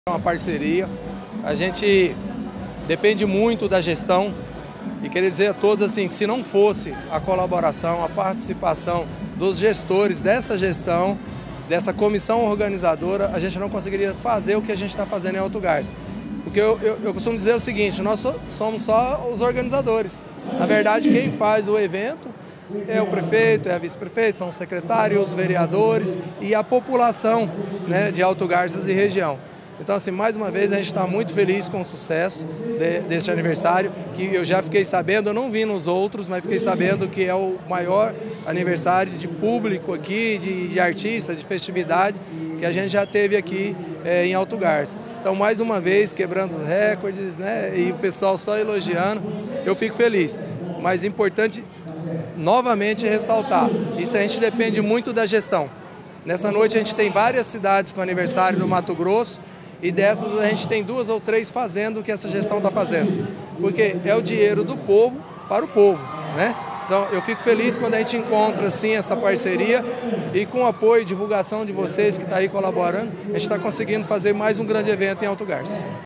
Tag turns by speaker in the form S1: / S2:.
S1: Uma parceria, a gente depende muito da gestão e queria dizer a todos assim, que se não fosse a colaboração, a participação dos gestores dessa gestão, dessa comissão organizadora, a gente não conseguiria fazer o que a gente está fazendo em Alto Garça. Porque eu costumo dizer o seguinte, nós somos só os organizadores. Na verdade, quem faz o evento é o prefeito, é a vice-prefeita, são os secretários, os vereadores e a população, né, de Alto Garças e região. Então, assim, mais uma vez, a gente está muito feliz com o sucesso deste aniversário, que eu já fiquei sabendo, eu não vi nos outros, mas fiquei sabendo que é o maior aniversário de público aqui, de artista, de festividades, que a gente já teve aqui em Alto Garça. Então, mais uma vez, quebrando os recordes, né, e o pessoal só elogiando, eu fico feliz. Mas é importante, novamente, ressaltar, isso a gente depende muito da gestão. Nessa noite a gente tem várias cidades com aniversário no Mato Grosso, e dessas a gente tem 2 ou 3 fazendo o que essa gestão está fazendo. Porque é o dinheiro do povo para o povo, né? Então eu fico feliz quando a gente encontra assim essa parceria e com o apoio e divulgação de vocês que estão aí colaborando, a gente está conseguindo fazer mais um grande evento em Alto Garça.